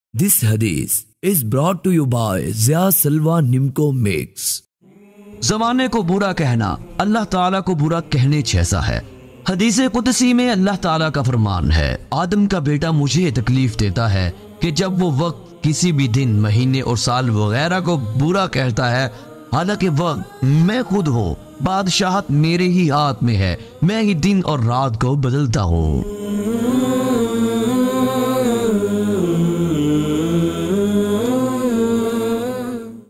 This hadith is brought to you by Zia Salwa Nimco Mix। ज़माने को बुरा कहना अल्लाह ताला को बुरा कहने जैसा है। हदीस कुदसी में अल्लाह ताला का फरमान है, आदम का बेटा मुझे तकलीफ देता है कि जब वो वक्त किसी भी दिन, महीने और साल वगैरह को बुरा कहता है, हालांकि वक्त मैं खुद हूँ, बादशाहत मेरे ही हाथ में है, मैं ही दिन और रात को बदलता हूँ।